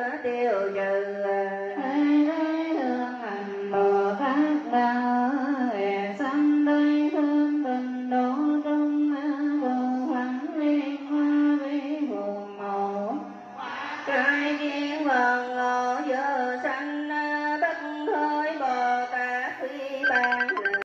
tiêu trừ thương hành Bồ Tát đạo sanh đây thương tình độ trung vô phẳng liên hoa vi phù màu trai kiến vần ngồi